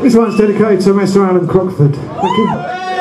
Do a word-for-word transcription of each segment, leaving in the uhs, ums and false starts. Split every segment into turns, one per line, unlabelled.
This one's dedicated to Mister Alan Crockford. Thank you.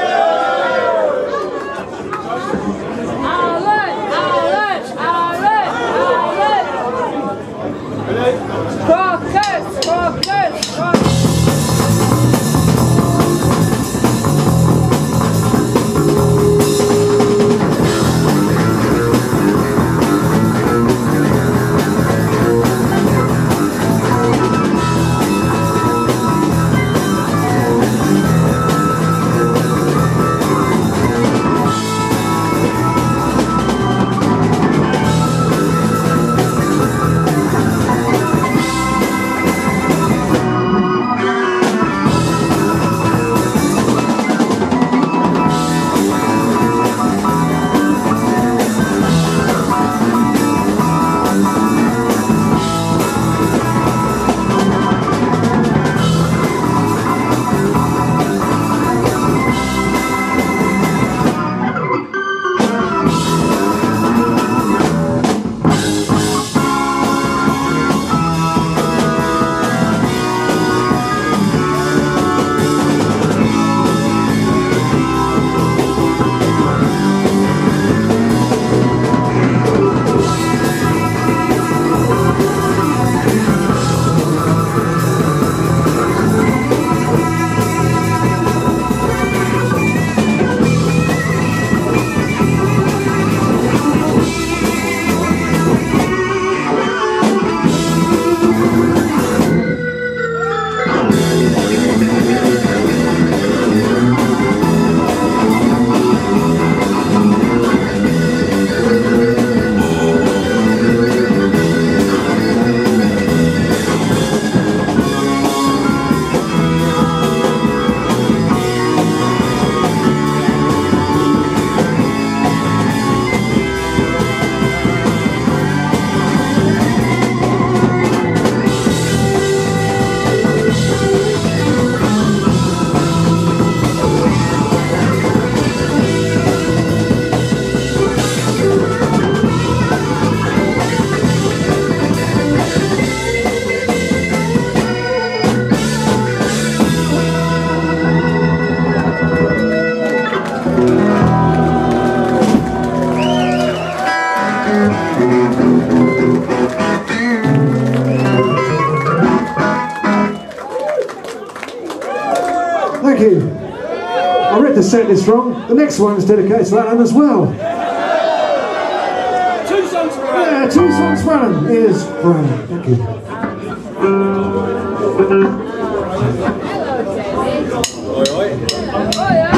Thank you. I read the set list wrong. The next one is dedicated to Alan as well.
Two songs for Alan.
Yeah, two songs for Alan. Here's for Alan. Thank you.
All right.
Oh, yeah.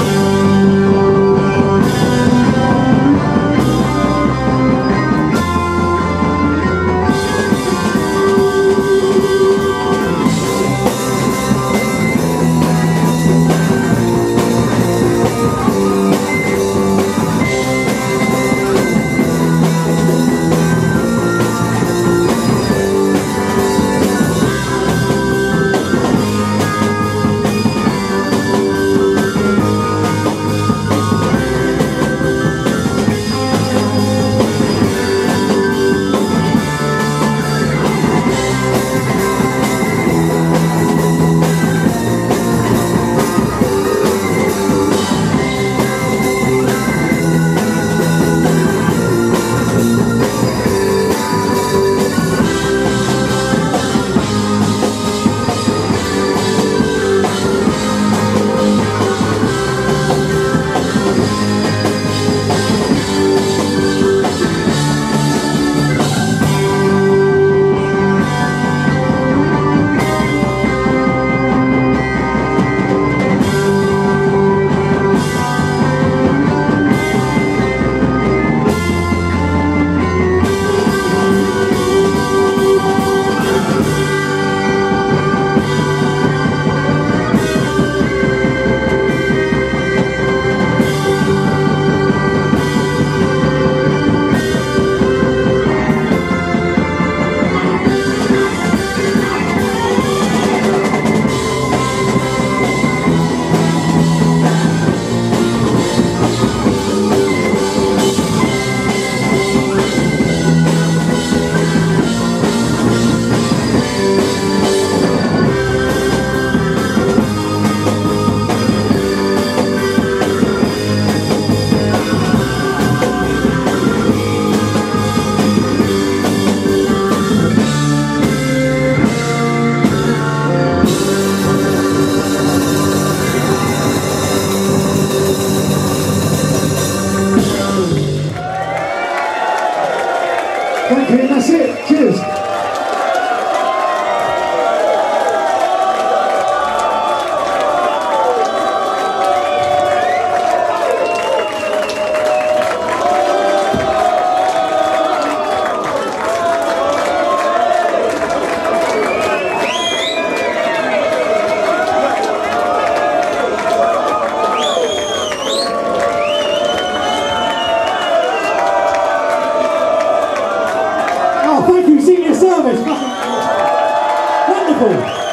wonderful.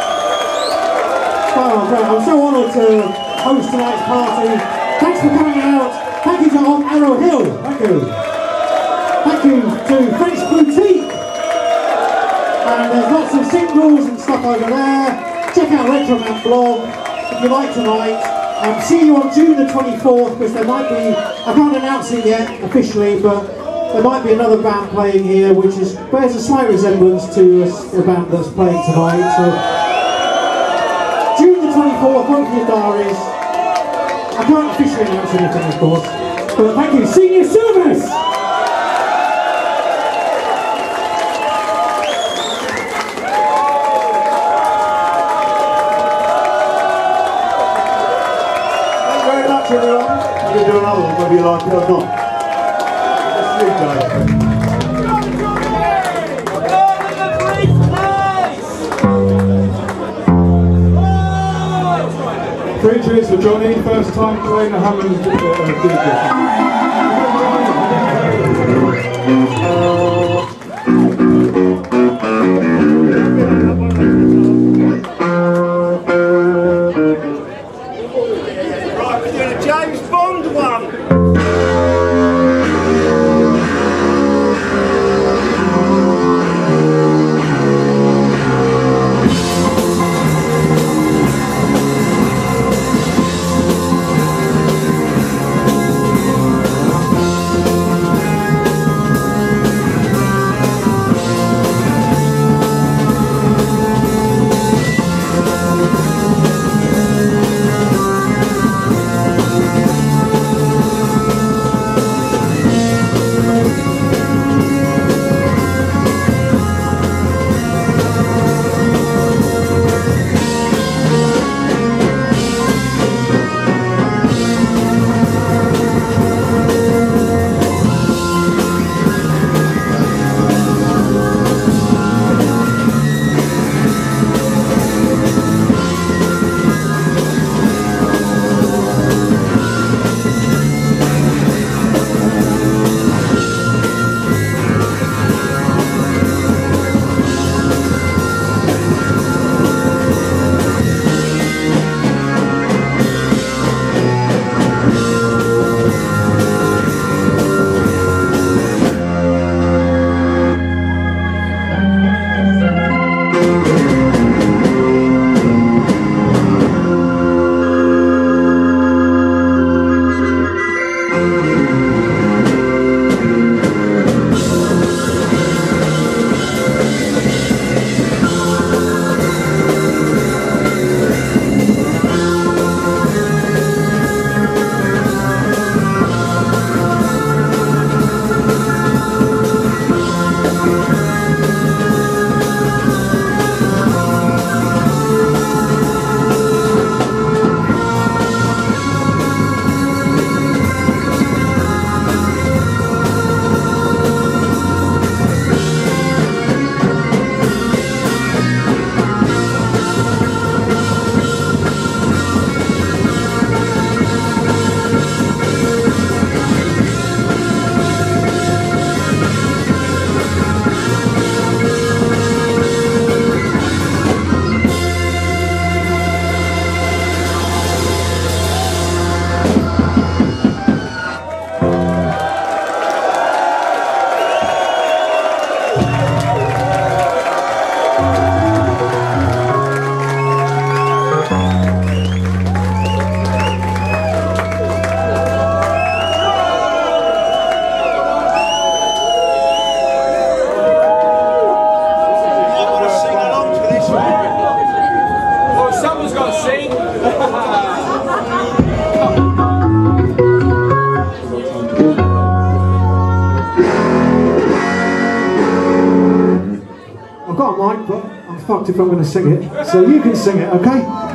Oh, great. I'm so honoured to host tonight's party. Thanks for coming out. Thank you to On Arrow Hill. Thank you. Thank you to French Boutique. And there's lots of singles and stuff over there. Check out Retroman blog if you like tonight. Um, see you on June the twenty-fourth, because there might be, I can't announce it yet officially, but there might be another band playing here which is bears a slight resemblance to a, a band that's playing tonight. So June the twenty-fourth, vote for your diaries. I can't officially announce anything, of course, but thank you. Senior Service!
Everyone, I'm going to do another one, whether you like it or not. Let's see, guys. Three cheers for Johnny, first time playing the Hammond
fucked if I'm going to sing it, so you can sing it, okay?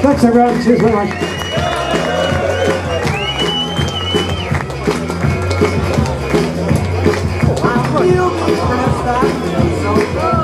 Thanks everyone, cheers very much.